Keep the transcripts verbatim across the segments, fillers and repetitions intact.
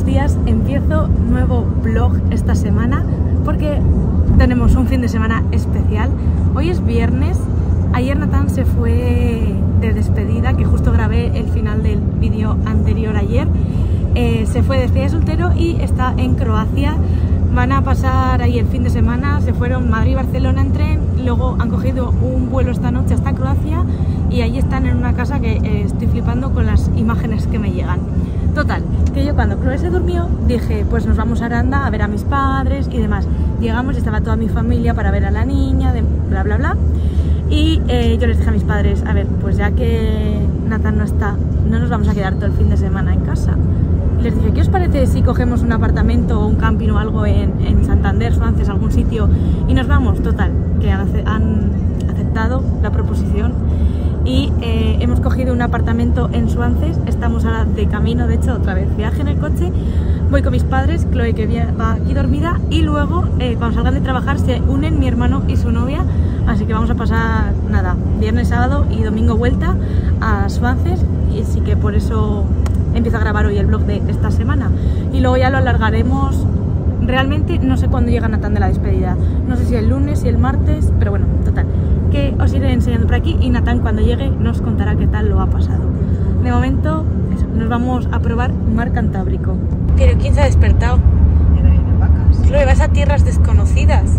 días, empiezo nuevo vlog esta semana porque tenemos un fin de semana especial. Hoy es viernes, ayer Natán se fue de despedida, que justo grabé el final del vídeo anterior ayer. Eh, se fue de despedida de soltero y está en Croacia. Van a pasar ahí el fin de semana, se fueron Madrid y Barcelona en tren, luego han cogido un vuelo esta noche hasta Croacia y allí están en una casa que eh, estoy flipando con las imágenes que me llegan. Total, que yo cuando Chloe se durmió dije, pues nos vamos a Aranda a ver a mis padres y demás. Llegamos y estaba toda mi familia para ver a la niña, de bla bla bla. Y eh, yo les dije a mis padres, a ver, pues ya que Natán no está, no nos vamos a quedar todo el fin de semana en casa. Y les dije, ¿qué os parece si cogemos un apartamento o un camping o algo en, en Santander, Suances, algún sitio y nos vamos? Total, que han, han aceptado la proposición y eh, hemos cogido un apartamento en Suances. Estamos ahora de camino, de hecho, otra vez viaje en el coche. Voy con mis padres, Chloe que va aquí dormida, y luego eh, cuando salgan de trabajar se unen mi hermano y su novia, así que vamos a pasar, nada, viernes, sábado y domingo vuelta a Suances, y así que por eso empiezo a grabar hoy el vlog de esta semana y luego ya lo alargaremos. Realmente no sé cuándo llega Natán de la despedida, no sé si el lunes, si el martes, pero bueno, total, que os iré enseñando por aquí y Natán cuando llegue nos contará qué tal lo ha pasado. De momento, eso, nos vamos a probar mar Cantábrico. Pero ¿quién se ha despertado? Chloe, vas a tierras desconocidas.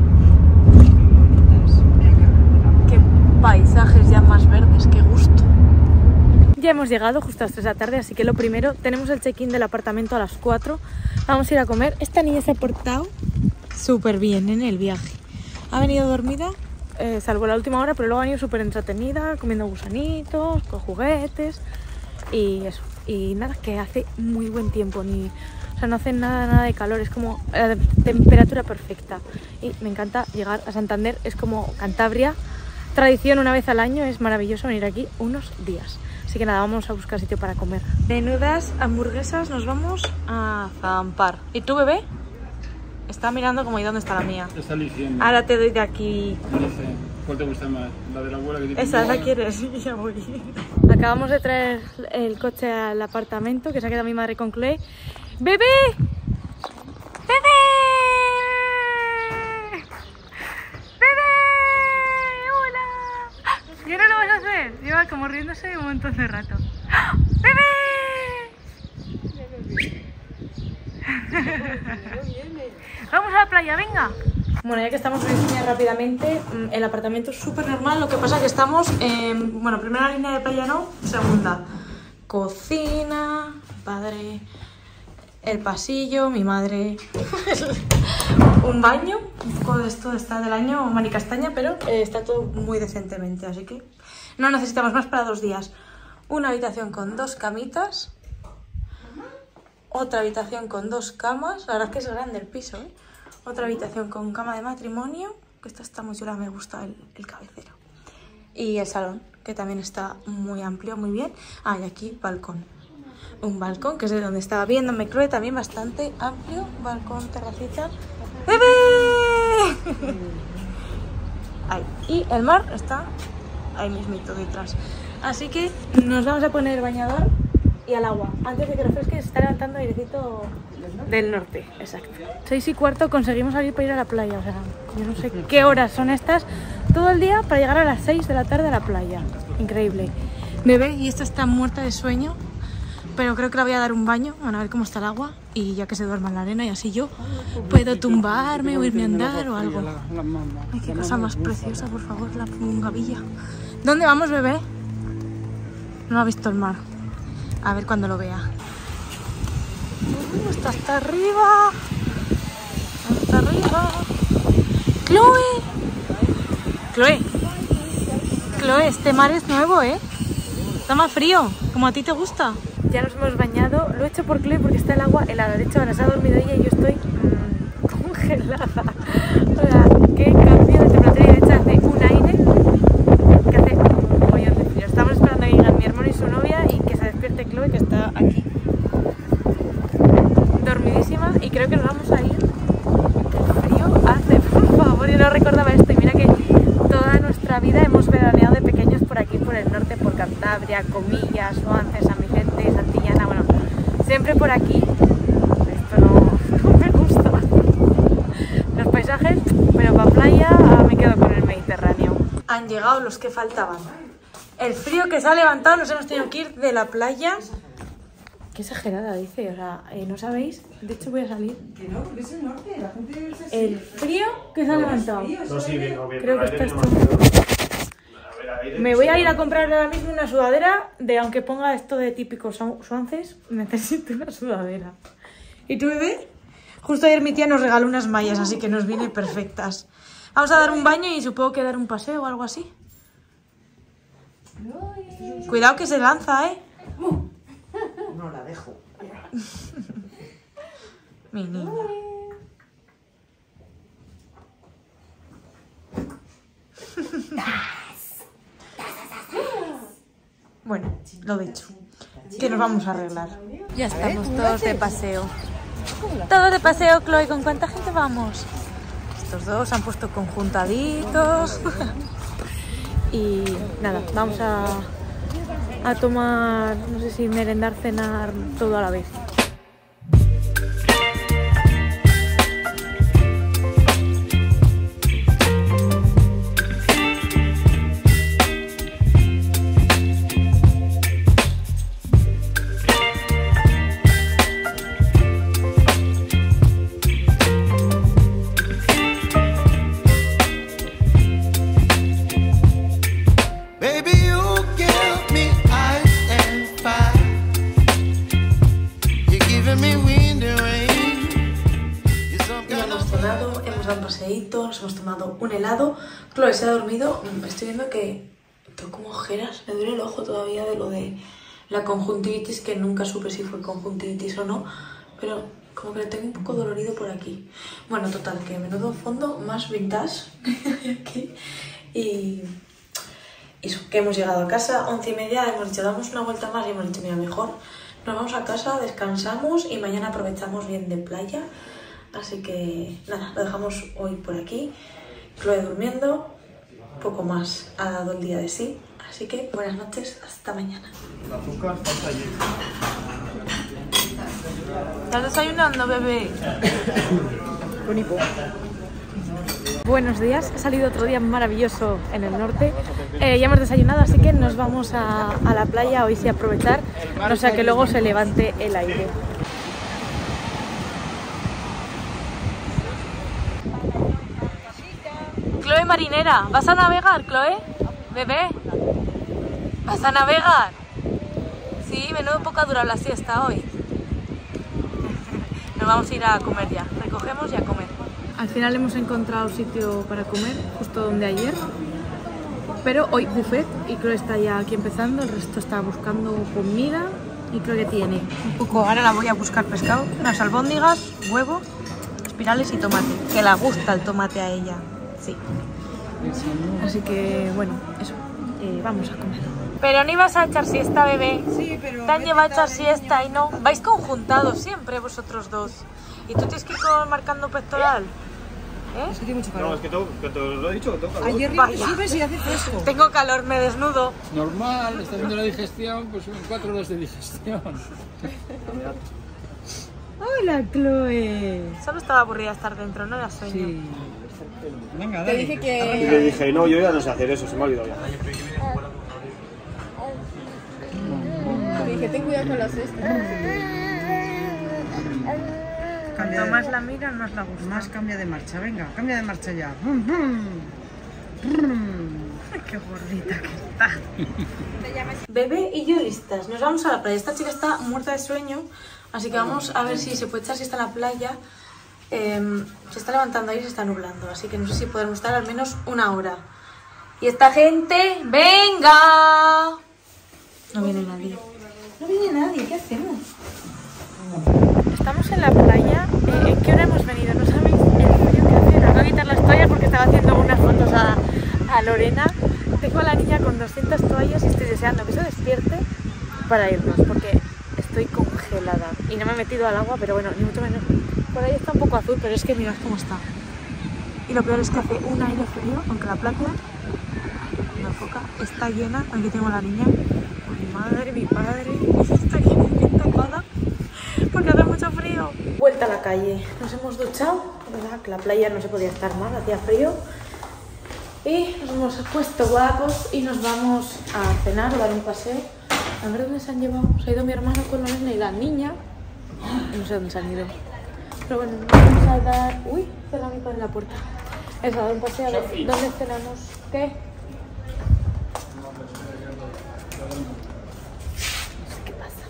Qué paisajes ya más verdes, qué gusto. Ya hemos llegado justo a las tres de la tarde, así que lo primero, tenemos el check-in del apartamento a las cuatro. Vamos a ir a comer. Esta niña se ha portado súper bien en el viaje. Ha venido dormida, eh, salvo la última hora, pero luego ha venido súper entretenida, comiendo gusanitos, con juguetes y eso. Y nada, que hace muy buen tiempo, ni, o sea, no hace nada, nada de calor, es como la temperatura perfecta. Y me encanta llegar a Santander, es como Cantabria, tradición una vez al año, es maravilloso venir aquí unos días. Así que nada, vamos a buscar sitio para comer. Menudas hamburguesas, nos vamos a zampar. ¿Y tú, bebé? Está mirando como, ¿y dónde está la mía? Está eligiendo. Ahora te doy de aquí. Dice, ¿cuál te gusta más? ¿La de la abuela que te Esa, ¿la quieres? Ya voy. Acabamos de traer el coche al apartamento, que se ha quedado mi madre con Chloe. ¡Bebé! ¡Bebé! ¿Y ahora lo vas a hacer? Lleva como riéndose un montón de rato. ¡Bebé! Vamos a la playa, venga. Bueno, ya que estamos, voy a enseñar rápidamente. El apartamento es súper normal, lo que pasa es que estamos en, bueno, primera línea de playa no, segunda. Cocina, padre, el pasillo, mi madre, un baño, un poco de esto está del año manicastaña, pero eh, está todo muy decentemente, así que no necesitamos más para dos días. Una habitación con dos camitas, otra habitación con dos camas, la verdad es que es grande el piso, ¿eh? Otra habitación con cama de matrimonio, que esta está muy chula, me gusta el, el cabecero, y el salón, que también está muy amplio, muy bien. Ah, y aquí balcón. Un balcón, que es de donde estaba viéndome Chloe, también bastante amplio. Balcón, terracita. ¡Bebé! Ahí. Y el mar está ahí mismito detrás. Así que nos vamos a poner bañador y al agua. Antes de que refresque, se está levantando airecito del norte. Exacto. Seis y cuarto conseguimos salir para ir a la playa. O sea, yo no sé qué horas son estas. Todo el día para llegar a las seis de la tarde a la playa. Increíble. Bebé, y esta está muerta de sueño. Pero creo que le voy a dar un baño, van a ver cómo está el agua y ya que se duerma en la arena y así yo puedo tumbarme o irme a andar o algo. Ay, qué cosa más preciosa, por favor, la pungavilla. ¿Dónde vamos, bebé? No ha visto el mar. A ver cuando lo vea. Uh, está hasta arriba. Hasta arriba. Chloe. Chloe. Chloe, este mar es nuevo, ¿eh? Está más frío, como a ti te gusta. Ya nos hemos bañado, lo he hecho por Chloe porque está el agua helada. De hecho, ahora se ha dormido ella y yo estoy mmm, congelada. O sea, qué cambio de temperatura. De hecho, hace un aire que hace un mollón de frío. Estamos esperando a que lleguen mi hermano y su novia y que se despierte Chloe, que está aquí dormidísima, y creo que nos vamos a ir. Qué frío hace, por favor, yo no recordaba esto. Y mira que toda nuestra vida hemos veraneado de pequeños por aquí, por el norte, por Cantabria, Comillas, Suances, San Vicente, Santillana, bueno, siempre por aquí. trajes, pero para playa me quedo con el Mediterráneo. Han llegado los que faltaban. El frío que se ha levantado, nos hemos tenido que ir de la playa. Qué exagerada, dice, o sea, eh, ¿no sabéis? De hecho voy a salir. Que no, porque es el norte, la gente debe ser así. El frío que se ha levantado. No, sí, bien, no, bien. Creo que Aire está tiene esto. más frío. A ver, aire Me voy a ir a sí. comprar ahora mismo una sudadera de, aunque ponga esto de típicos suances, necesito una sudadera. ¿Y tú, bebé? Justo ayer mi tía nos regaló unas mallas, así que nos vienen perfectas. Vamos a dar un baño y supongo que dar un paseo o algo así. Cuidado que se lanza, ¿eh? No la dejo. Mi niña. Bueno, lo dicho, que nos vamos a arreglar. Ya estamos todos de paseo. Todos de paseo, Chloe. ¿Con cuánta gente vamos? Estos dos se han puesto conjuntaditos. Y nada, vamos a, a tomar, no sé si merendar, cenar, todo a la vez. Nos hemos tomado un helado. Chloe se ha dormido. Estoy viendo que tengo como ojeras. Me duele el ojo todavía de lo de la conjuntivitis, que nunca supe si fue conjuntivitis o no, pero como que le tengo un poco dolorido por aquí. Bueno, total, que menudo fondo más vintage aquí. Y eso, que hemos llegado a casa, once y media, hemos dicho damos una vuelta más y hemos dicho mira, mejor nos vamos a casa, descansamos y mañana aprovechamos bien de playa. Así que nada, lo dejamos hoy por aquí. Chloe durmiendo, poco más ha dado el día de sí. Así que buenas noches, hasta mañana. El azúcar falta allí. ¿Estás desayunando, bebé? Con hipo. Buenos días, ha salido otro día maravilloso en el norte. Eh, ya hemos desayunado, así que nos vamos a, a la playa hoy sí a aprovechar, no sea que luego se levante el aire. Chloe marinera, ¿vas a navegar, Chloe? Bebé, ¿vas a navegar? Sí, menudo poco ha durado la siesta hoy. Nos vamos a ir a comer ya, recogemos y a comer. Al final hemos encontrado sitio para comer, justo donde ayer. Pero hoy buffet y Chloe está ya aquí empezando, el resto está buscando comida y creo que tiene un poco. Ahora la voy a buscar pescado, unas albóndigas, huevo, espirales y tomate, que le gusta el tomate a ella. Sí. Así que, bueno, eso. Eh, vamos a comer. Pero no ibas a echar siesta, bebé. Sí, pero... Te han llevado a echar siesta y no. Vais conjuntados siempre vosotros dos. Y tú tienes que ir marcando pectoral. ¿Eh? Es que tiene mucho calor. No, es que, to que te lo he dicho, que toca. Ayer Vaya. subes y hace fresco. Tengo calor, me desnudo. Normal, está haciendo la digestión, pues son cuatro horas de digestión. Hola, Chloe. Solo estaba aburrida de estar dentro, no era sueño. Sí. Venga, Te dale. dije Y que... le dije, no, yo ya no sé hacer eso, se me ha olvidado ya. Te dije, ten cuidado con la cesta. Cambia de- Tomás la mira, más la gusta. Más cambia de marcha, venga, cambia de marcha ya. Brum, brum. Brum. Qué gordita que está. Bebé y yo listas. Nos vamos a la playa. Esta chica está muerta de sueño, así que vamos a ver si se puede echar siesta en la playa. Eh, se está levantando ahí y se está nublando, así que no sé si podemos estar al menos una hora. Y esta gente, ¡venga! No viene nadie. No viene nadie, ¿qué hacemos? Estamos en la playa. Eh, ¿En qué hora hemos venido? ¿No sabéis el frío que hace? Nos voy a quitar las toallas porque estaba haciendo unas fotos a, a Lorena. Tengo a la niña con doscientas toallas y estoy deseando que se despierte para irnos porque estoy congelada. Y no me he metido al agua, pero bueno, ni mucho menos. Por ahí está un poco azul, pero es que mirad cómo está. Y lo peor es que hace un aire frío, aunque la playa, la foca, está llena. Aquí tengo a la niña. Mi madre, mi padre, estoy bien tapada porque hace mucho frío. Vuelta vuelta a la calle. Nos hemos duchado, ¿verdad? Que la playa no se podía estar mal, hacía frío. Y nos hemos puesto guapos y nos vamos a cenar o dar un paseo. A ver dónde se han llevado. Se ha ido mi hermano con la nena y la niña. No sé dónde se han ido. Pero bueno, nos vamos a dar... Uy, cierra mi padre la puerta. Eso, a dar un paseo. A ver dónde cenamos. ¿Qué? ¿Qué pasa?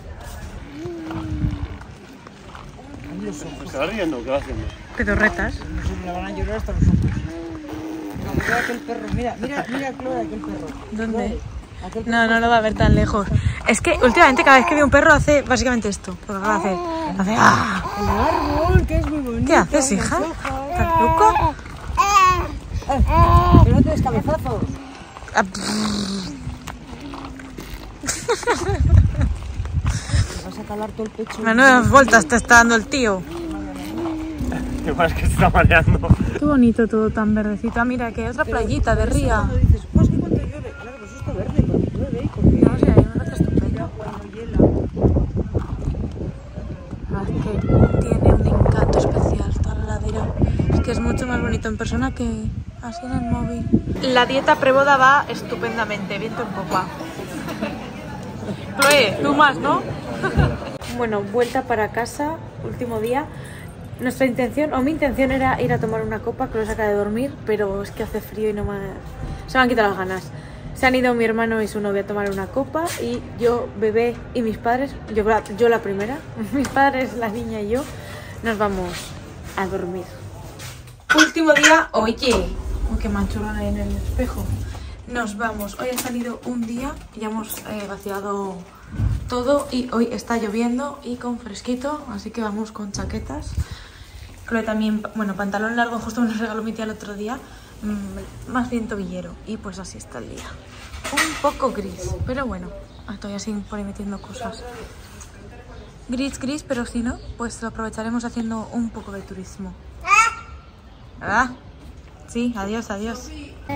¿Se está riendo? ¿Qué va haciendo? Pedorretas. No sé, me la van a llorar hasta los ojos. Mira aquel perro, mira, mira, mira Chloe, aquel perro. ¿Dónde? Aquel perro. No, no lo va a ver tan lejos. Es que últimamente cada vez que veo un perro hace básicamente esto. Porque ahora hace... hace ¡ah! El árbol, que es muy bonito. ¿Qué haces, hija? ¿Estás loca? Que no te des cabezazos. Ah, Te vas a calar todo el pecho. menudas vueltas te está dando el tío. Igual es que se está mareando. Qué bonito todo tan verdecito. Ah, mira, que otra playita de ría. Cuando dices, pues que cuando llueve, claro, pues está verde cuando llueve y porque No sé, a mí me parece estupendo. cuando hiela. Ah, es que tiene un encanto especial toda la ladera. Es que es mucho más bonito en persona que así en el móvil. La dieta preboda va estupendamente, viento en popa. Chloe, tú más, ¿no? Bueno, vuelta para casa, último día. Nuestra intención, o mi intención era ir a tomar una copa, que lo saca de dormir, pero es que hace frío y no me... se me han quitado las ganas. Se han ido mi hermano y su novia a tomar una copa y yo, bebé y mis padres, yo, yo la primera, mis padres, la niña y yo, nos vamos a dormir. Último día, oye, oh, qué manchurrón hay en el espejo. Nos vamos, hoy ha salido un día, ya hemos eh, vaciado todo y hoy está lloviendo y con fresquito, así que vamos con chaquetas. Chloe también, bueno, pantalón largo, justo me lo regaló mi tía el otro día, mmm, más bien tobillero, y pues así está el día. Un poco gris, pero bueno, todavía siguen por ahí metiendo cosas. Gris, gris, pero si no, pues lo aprovecharemos haciendo un poco de turismo. ¿Verdad? Sí, adiós, adiós.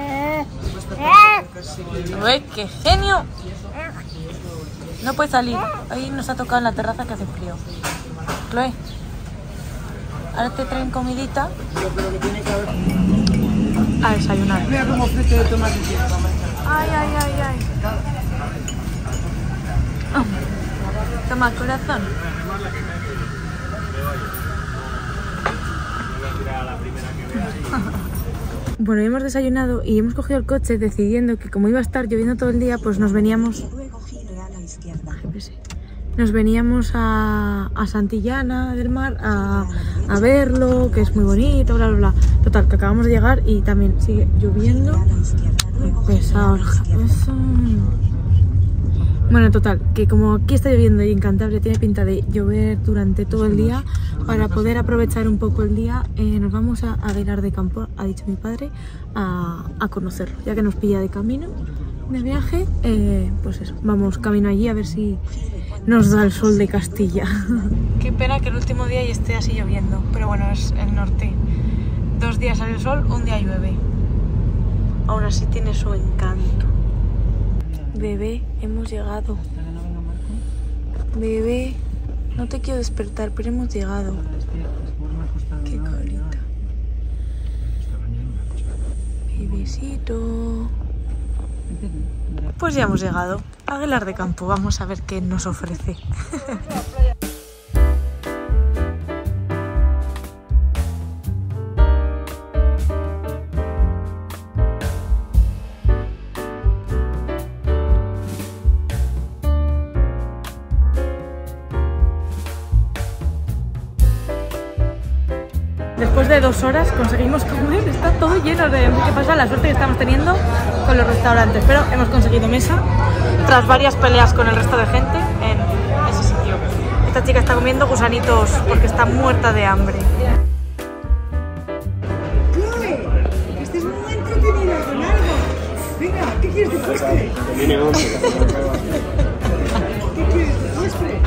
¡Uy, qué genio! No puede salir, hoy nos ha tocado en la terraza que hace frío. Chloe, ahora te traen comidita a desayunar. Mira cómo frito de tomate tiene. Ay, ay, ay, ay. Oh. Toma, corazón. Bueno, hemos desayunado y hemos cogido el coche decidiendo que como iba a estar lloviendo todo el día, pues nos veníamos... Nos veníamos a, a Santillana del Mar a, a verlo, que es muy bonito, bla, bla, bla. Total, que acabamos de llegar y también sigue lloviendo. Muy pesado el japoso. Bueno, total, que como aquí está lloviendo y en Cantabria tiene pinta de llover durante todo el día, para poder aprovechar un poco el día, eh, nos vamos a Aguilar de Campo, ha dicho mi padre, a, a conocerlo, ya que nos pilla de camino, de viaje, eh, pues eso, vamos camino allí a ver si nos da el sol de Castilla. Qué pena que el último día y esté así lloviendo, pero bueno, es el norte. Dos días sale el sol, un día llueve. Aún así tiene su encanto. Bebé, hemos llegado. Bebé, no te quiero despertar, pero hemos llegado. Qué carita. Bebecito. Pues ya hemos llegado a Aguilar de Campo. Vamos a ver qué nos ofrece. Después de dos horas conseguimos comer, está todo lleno de... ¿Qué pasa? La suerte que estamos teniendo con los restaurantes, pero hemos conseguido mesa tras varias peleas con el resto de gente en ese sitio. Esta chica está comiendo gusanitos porque está muerta de hambre. ¡Chloe! Que estés muy entretenida con algo. Venga, ¿qué quieres de postre? ¿Qué quieres de postre?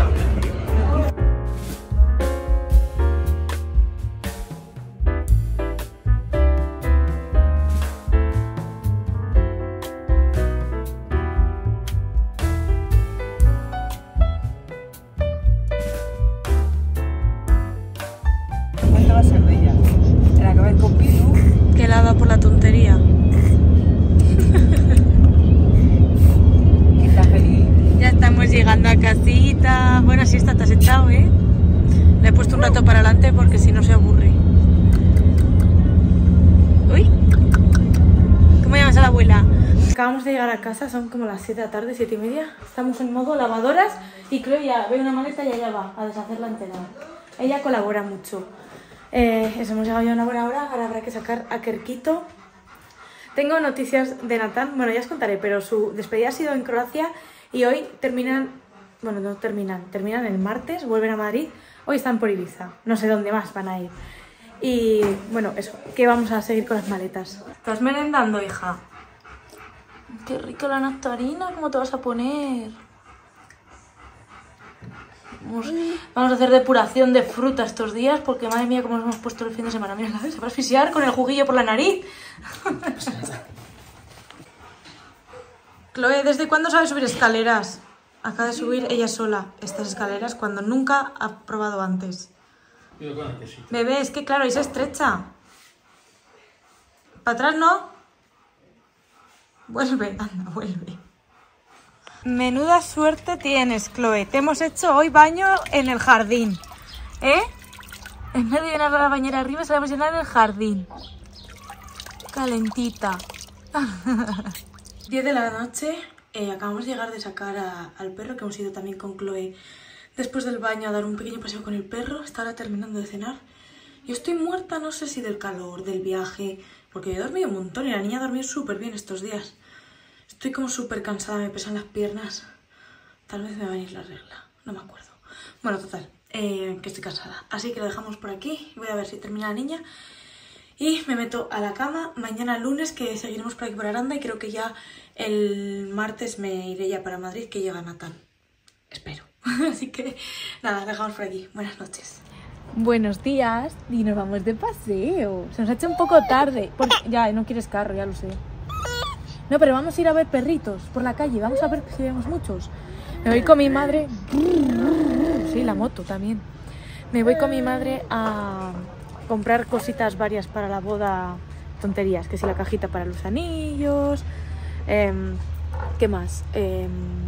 llegando a casita. Bueno, sí, está, te has echado, ¿eh? Le he puesto un rato para adelante porque si no se aburre. Uy, ¿cómo llamas a la abuela? Acabamos de llegar a casa, son como las siete de la tarde, siete y media. Estamos en modo lavadoras y Chloe ya ve una maleta y allá va a deshacerla entera. Ella colabora mucho. Eh, eso, hemos llegado ya a una buena hora, ahora habrá que sacar a Kerkito. Tengo noticias de Natán, bueno, ya os contaré, pero su despedida ha sido en Croacia y hoy terminan, bueno, no terminan, terminan el martes, vuelven a Madrid, hoy están por Ibiza, no sé dónde más van a ir. Y bueno, eso, que vamos a seguir con las maletas. ¿Estás merendando, hija? Qué rico la nectarina, ¿cómo te vas a poner? Vamos, vamos a hacer depuración de fruta estos días porque madre mía cómo nos hemos puesto el fin de semana. Mira, se va a asfixiar con el juguillo por la nariz. Chloe, ¿desde cuándo sabe subir escaleras? Acaba de subir ella sola estas escaleras cuando nunca ha probado antes. Bebé, es que claro, ahí se estrecha. ¿Para atrás no? Vuelve, anda, vuelve. Menuda suerte tienes, Chloe. Te hemos hecho hoy baño en el jardín. ¿Eh? En vez de llenar la bañera arriba, se la hemos llenado en el jardín. Calentita. diez de la noche. Eh, acabamos de llegar de sacar a, al perro, que hemos ido también con Chloe después del baño a dar un pequeño paseo con el perro. Está ahora terminando de cenar. Yo estoy muerta, no sé si del calor, del viaje, porque yo he dormido un montón y la niña ha dormido súper bien estos días. Estoy como súper cansada, me pesan las piernas. Tal vez me va a venir la regla, no me acuerdo. Bueno, total, eh, que estoy cansada. Así que lo dejamos por aquí. Voy a ver si termina la niña. Y me meto a la cama. Mañana lunes, que seguiremos por aquí por Aranda. Y creo que ya el martes me iré ya para Madrid, que llega Natán. Espero. Así que nada, lo dejamos por aquí. Buenas noches. Buenos días. Y nos vamos de paseo. Se nos ha hecho un poco tarde. Porque ya, no quieres carro, ya lo sé. No, pero vamos a ir a ver perritos por la calle. Vamos a ver si vemos muchos. Me voy con mi madre. Sí, la moto también. Me voy con mi madre a comprar cositas varias para la boda. Tonterías, que si la cajita para los anillos. Eh, ¿Qué más? Eh,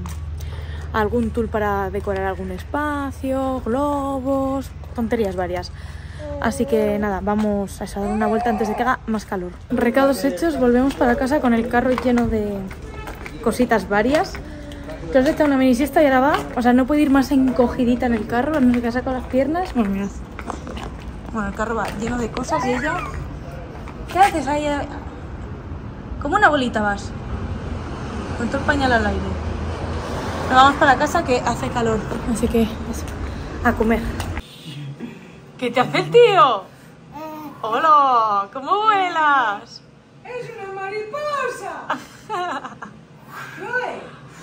algún tul para decorar algún espacio. Globos. Tonterías varias. Así que nada, vamos a dar una vuelta antes de que haga más calor. Recados hechos, volvemos para casa con el carro lleno de cositas varias. Entonces he hecho una mini siesta y ahora va. O sea, no puede ir más encogidita en el carro, no sé qué ha sacado las piernas. Bueno, mirad. Bueno, el carro va lleno de cosas y ella... ¿Qué haces ahí? Como una bolita vas. Con todo el pañal al aire. Nos vamos para casa que hace calor. Así que eso, a comer. ¿Qué te hace el tío? ¡Hola! ¿Cómo vuelas? ¡Es una mariposa! ¡Chloe!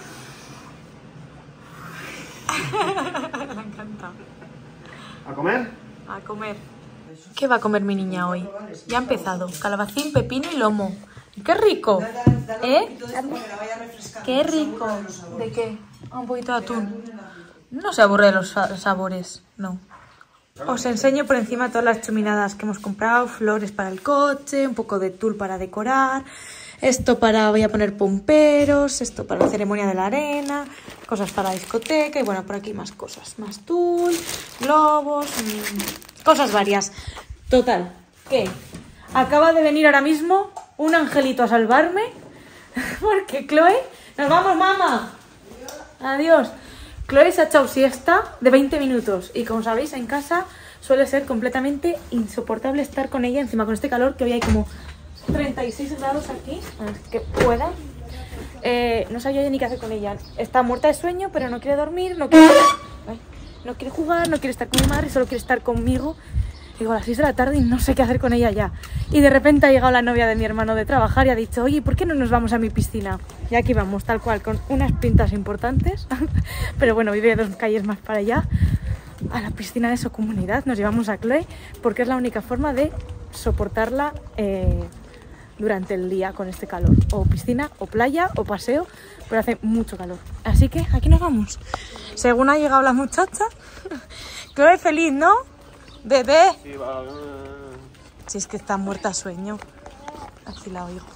Me encanta. ¿A comer? A comer. ¿Qué va a comer mi niña hoy? Ya ha empezado. Calabacín, pepino y lomo. ¡Qué rico! ¿Eh? ¡Qué rico! ¿De qué? Ah, un poquito de atún. No se aburre de los sabores, no. Os enseño por encima todas las chuminadas que hemos comprado. Flores para el coche, un poco de tul para decorar. Esto para, voy a poner pomperos, esto para la ceremonia de la arena, cosas para la discoteca y bueno, por aquí más cosas. Más tul, globos, mmm, cosas varias. Total, ¿qué? Acaba de venir ahora mismo un angelito a salvarme porque Chloe... ¡Nos vamos, mamá! Adiós. Chloe se ha echado siesta de veinte minutos y como sabéis en casa suele ser completamente insoportable estar con ella, encima con este calor que hoy hay como treinta y seis grados aquí, que pueda. Eh, no sabía ni qué hacer con ella. Está muerta de sueño, pero no quiere dormir, no quiere, ay, no quiere jugar, no quiere estar con mi madre, solo quiere estar conmigo. Digo, a las seis de la tarde y no sé qué hacer con ella ya. Y de repente ha llegado la novia de mi hermano de trabajar y ha dicho, oye, ¿por qué no nos vamos a mi piscina? Y aquí vamos, tal cual, con unas pintas importantes. Pero bueno, vive dos calles más para allá. A la piscina de su comunidad nos llevamos a Chloe porque es la única forma de soportarla eh, durante el día con este calor. O piscina, o playa, o paseo, pero hace mucho calor. Así que aquí nos vamos. Según ha llegado la muchacha, Chloe feliz, ¿no? Bebé. Sí, va. Si es que está muerta a sueño. Así la oigo.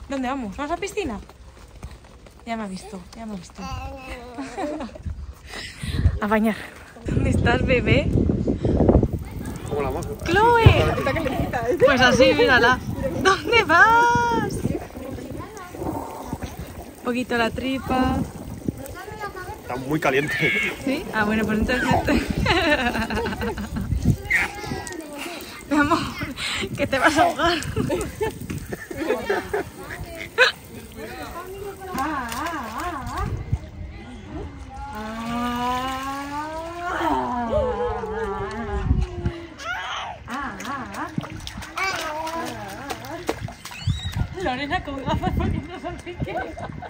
¿Dónde vamos? ¿Vamos a la piscina? Ya me ha visto, ya me ha visto. A bañar. ¿Dónde estás, bebé? Como la moto. ¡Chloe! Pues así, mírala. ¿Dónde vas? Un poquito la tripa. Está muy caliente. ¿Sí? Ah, bueno, pues entonces... Mi amor, que te vas a ahogar. Lorena con gafas porque no son pequeñas.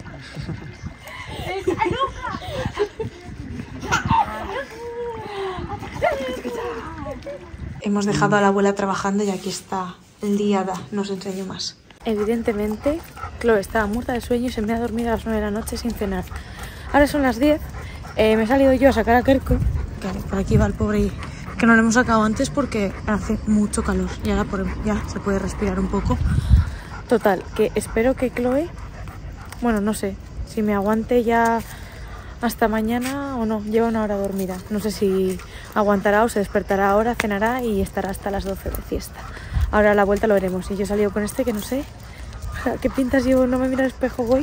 Hemos dejado a la abuela trabajando y aquí está liada, no os enseño más. Evidentemente, Chloe estaba muerta de sueño y se me ha dormido a las nueve de la noche sin cenar. Ahora son las diez, eh, me he salido yo a sacar a Kerko. Claro, por aquí va el pobre que no lo hemos sacado antes porque hace mucho calor y ahora por, ya se puede respirar un poco. Total, que espero que Chloe, bueno, no sé, si me aguante ya hasta mañana o no, lleva una hora dormida. No sé si aguantará o se despertará ahora, cenará y estará hasta las doce de fiesta. Ahora a la vuelta lo veremos. Y yo he salido con este que no sé, ¿qué pintas llevo? No me mira al espejo, voy.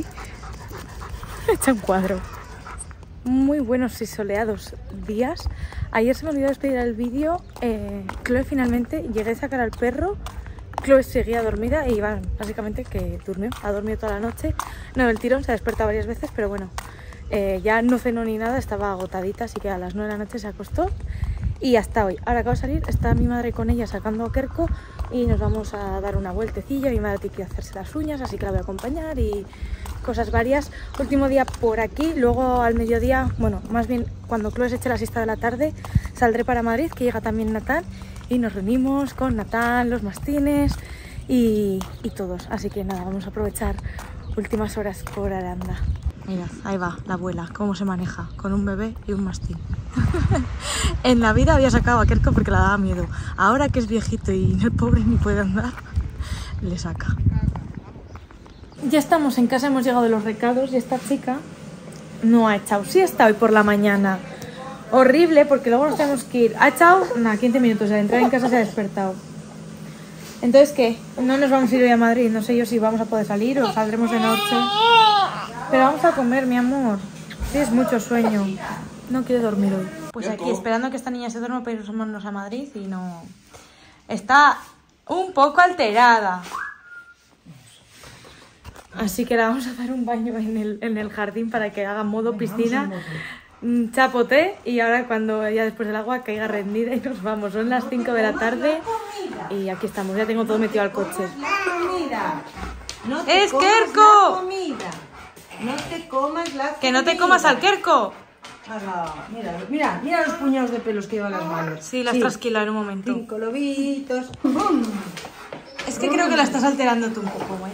He hecho un cuadro. Muy buenos y soleados días. Ayer se me olvidó despedir el vídeo. Eh, Chloe finalmente, llegué a sacar al perro. Chloe seguía dormida y bueno, básicamente que durmió, ha dormido toda la noche. No del tirón, se ha despertado varias veces, pero bueno, eh, ya no cenó ni nada, estaba agotadita, así que a las nueve de la noche se acostó y hasta hoy. Ahora acabo de salir, está mi madre con ella sacando a Kerko y nos vamos a dar una vueltecilla. Mi madre tiene que hacerse las uñas, así que la voy a acompañar y cosas varias. Último día por aquí, luego al mediodía, bueno, más bien cuando Chloe se eche la siesta de la tarde, saldré para Madrid, que llega también Natán. Y nos reunimos con Natán, los mastines y, y todos. Así que nada, vamos a aprovechar últimas horas por Aranda. Mirad, ahí va la abuela, cómo se maneja, con un bebé y un mastín. En la vida había sacado a Kerko porque la daba miedo. Ahora que es viejito y el pobre ni puede andar, le saca. Ya estamos en casa, hemos llegado de los recados y esta chica no ha echado siesta hoy por la mañana. Horrible, porque luego nos tenemos que ir. Ha echado, nada, quince minutos, al entrar en casa se ha despertado. Entonces, ¿qué? No nos vamos a ir hoy a Madrid, no sé yo si vamos a poder salir o saldremos de noche. Pero vamos a comer, mi amor. Tienes mucho sueño. No quiere dormir hoy. Pues aquí, esperando que esta niña se duerma para irnos a Madrid y no... Está un poco alterada. Así que la vamos a dar un baño en el, en el jardín para que haga modo piscina. Chapoté y ahora cuando ya después del agua caiga rendida y nos vamos. Son las cinco de la tarde y aquí estamos. Ya tengo todo metido al coche. No te ¡Es comas Kerko! la comida. No te comas la comida. ¡Que no te comas al Kerko! Ala, mira, mira, mira los puñados de pelos que llevan las manos. Sí, las trasquila en un momento. Cinco lobitos. ¡Bum! Es que creo que la estás alterando tú un poco, ¿eh?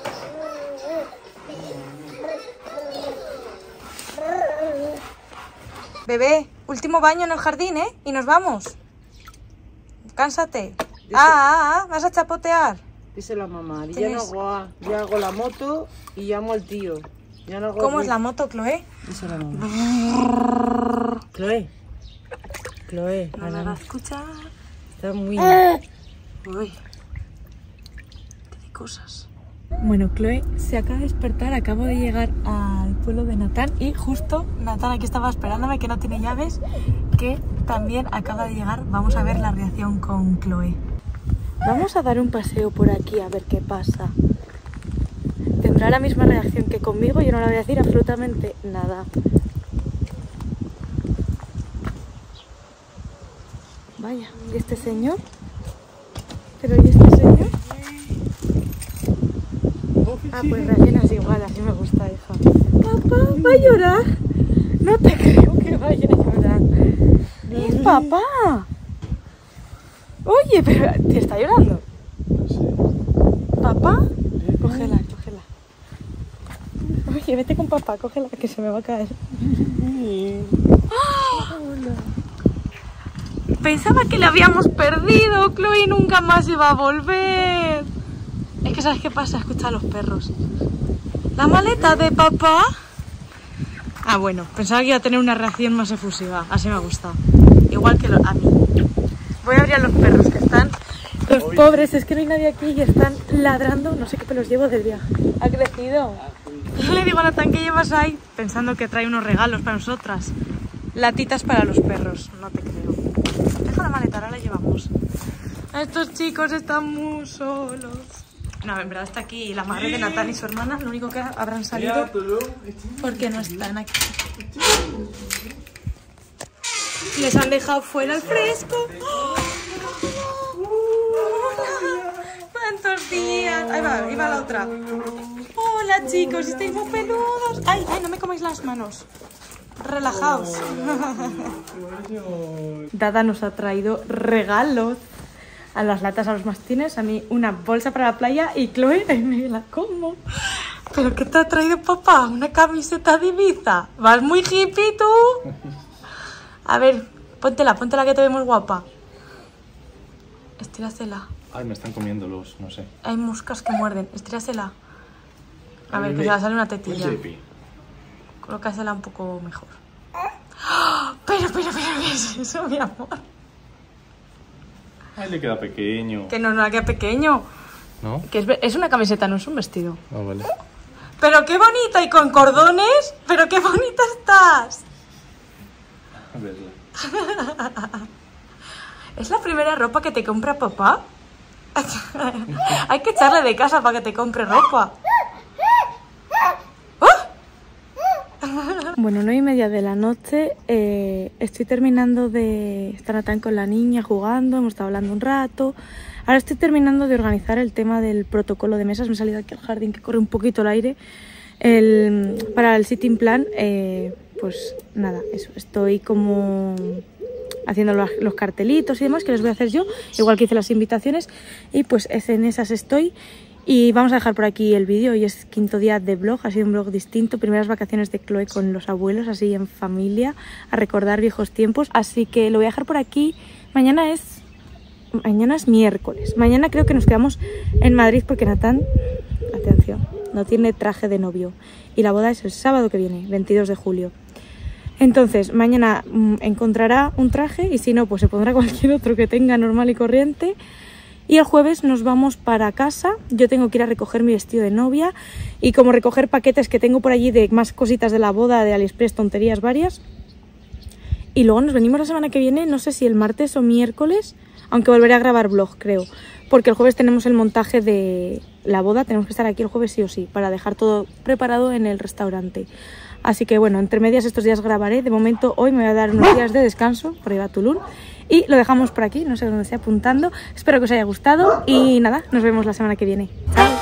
Bebé, último baño en el jardín, ¿eh? Y nos vamos. Cánsate. Ah, ah, ah, ¿vas a chapotear? Dice la mamá, ya ¿Tienes? no hago, a- ya hago la moto y llamo al tío. Ya no hago ¿Cómo ruido. es la moto, Chloe? Dice la mamá. Chloe. Chloe, No me Ana, va a escuchar. está muy... Uy, qué de cosas. Bueno, Chloe se acaba de despertar, acabo de llegar al pueblo de Natán y justo Natán aquí estaba esperándome, que no tiene llaves, que también acaba de llegar. Vamos a ver la reacción con Chloe. Vamos a dar un paseo por aquí a ver qué pasa. Tendrá la misma reacción que conmigo, yo no le voy a decir absolutamente nada. Vaya, ¿y este señor? ¿Pero y este señor? Ah, pues reaccionas igual, así me gusta, hija. ¿Papá va a llorar? No te creo que vaya a llorar. ¿Y papá? Oye, pero ¿te está llorando? ¿Papá? Cógela, cógela. Oye, vete con papá, cógela que se me va a caer. ¡Ah! Pensaba que la habíamos perdido, Chloe nunca más iba a volver. Es que ¿sabes qué pasa? Escucha a los perros. ¿La maleta de papá? Ah, bueno, pensaba que iba a tener una reacción más efusiva. Así me gusta. Igual que lo, a mí. Voy a abrir a los perros que están... Los pobres, es que no hay nadie aquí y están ladrando. No sé qué pelos llevo del viaje. ¿Ha crecido? Le digo a Natán, ¿qué llevas ahí? Pensando que trae unos regalos para nosotras. Latitas para los perros. No te creo. Deja la maleta, ahora la llevamos. Estos chicos están muy solos. No, en verdad está aquí la madre de Natán y su hermana. Lo único que habrán salido porque no están aquí. Les han dejado fuera al fresco. ¡Oh! ¡Hola! ¿Cuántos días? Ahí va, ahí va la otra. Hola chicos, estáis muy peludos. Ay, ay, no me comáis las manos. Relajaos. Dada nos ha traído regalos. A las latas, a los mastines, a mí una bolsa para la playa y Chloe, me la como. ¿Pero qué te ha traído papá? ¿Una camiseta de Ibiza? ¿Vas muy hippie tú? A ver, póntela, póntela que te vemos guapa. Estírasela. Ay, me están comiendo los, no sé. Hay moscas que muerden, estírasela. A ver, que se va a salir una tetilla. Colócasela un poco mejor. ¡Oh! Pero, pero, pero, ¿qué es eso, mi amor? Ay, le queda pequeño. Que no, no le queda pequeño. ¿No? Que es, es una camiseta, no es un vestido. Ah, vale. Pero qué bonita, y con cordones. Pero qué bonita estás. A verla. ¿Es la primera ropa que te compra papá? Hay que echarle de casa para que te compre ropa. Bueno, nueve y media de la noche, eh, estoy terminando de estar Natán con la niña jugando, hemos estado hablando un rato. Ahora estoy terminando de organizar el tema del protocolo de mesas, me he salido aquí al jardín que corre un poquito el aire. El, para el sitting plan, eh, pues nada, eso, estoy como haciendo los, los cartelitos y demás que les voy a hacer yo, igual que hice las invitaciones, y pues en esas estoy. Y vamos a dejar por aquí el vídeo. Hoy es quinto día de vlog, ha sido un vlog distinto. Primeras vacaciones de Chloe con los abuelos, así en familia, a recordar viejos tiempos. Así que lo voy a dejar por aquí. Mañana es mañana es miércoles. Mañana creo que nos quedamos en Madrid porque Natán, atención, no tiene traje de novio. Y la boda es el sábado que viene, veintidós de julio. Entonces, mañana mmm, encontrará un traje y si no, pues se pondrá cualquier otro que tenga normal y corriente. Y el jueves nos vamos para casa. Yo tengo que ir a recoger mi vestido de novia y como recoger paquetes que tengo por allí de más cositas de la boda, de AliExpress, tonterías varias. Y luego nos venimos la semana que viene, no sé si el martes o miércoles, aunque volveré a grabar vlog, creo. Porque el jueves tenemos el montaje de la boda, tenemos que estar aquí el jueves sí o sí, para dejar todo preparado en el restaurante. Así que bueno, entre medias estos días grabaré. De momento hoy me voy a dar unos días de descanso, por ahí va Tulum. Y lo dejamos por aquí, no sé dónde esté apuntando. Espero que os haya gustado y nada, nos vemos la semana que viene. Chao.